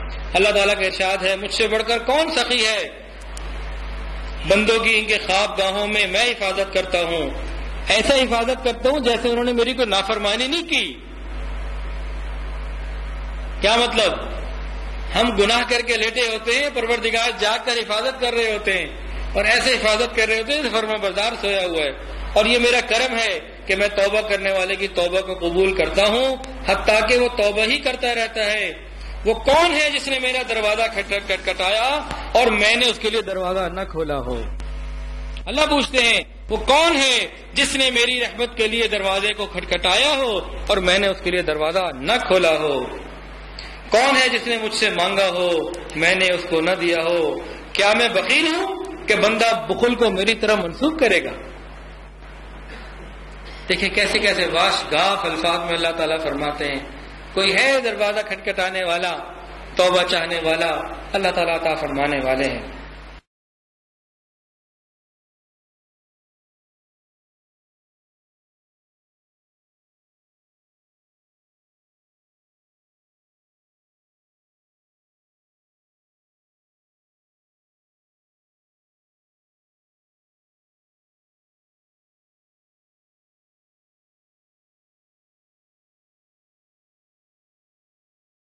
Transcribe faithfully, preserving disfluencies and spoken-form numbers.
اللہ تعالیٰ کا ارشاد ہے مجھ سے بڑھ کر کون سخی ہے، بندوں کی ان کے خواب گاہوں میں میں حفاظت کرتا ہوں، ایسا حفاظت کرتا ہوں جیسے انہوں نے میری کوئی نافرمانی نہیں کی۔ کیا مطلب؟ ہم گناہ کر کے لیٹے ہوتے ہیں، پروردگار جاگ کر حفاظت کر رہے ہوتے ہیں، اور ایسے حفاظت کر رہے ہوتے ہیں فرما بردار سویا ہوا ہے، اور یہ میرا کرم ہے کہ میں توبہ کرنے والے کی توبہ کو قبول کرتا ہوں، حتیٰ کہ وہ توبہ ہی کرتا رہتا ہے۔ وہ کون ہے جس نے میرا دروازہ کھٹکھٹایا اور میں نے اس کے لیے دروازہ نہ کھولا ہو؟ اللہ پوچھتے ہیں وہ کون ہے جس نے میری رحمت کے لیے دروازے کو کھٹکھٹایا ہو اور میں نے اس کے لیے دروازہ نہ کھولا ہو؟ کون ہے جس نے مجھ سے مانگا ہو میں نے اس کو نہ دیا ہو؟ کیا میں بخیل ہوں کہ بندہ بخل کو میری طرف منسوب کرے گا؟ دیکھیں کیسے کیسے واش گاف الفاظ میں اللہ تعالیٰ فرماتے ہیں کوئی ہے دروازہ کھٹکھٹانے والا، توبہ چاہنے والا، اللہ تعالیٰ عطا فرمانے والے ہیں۔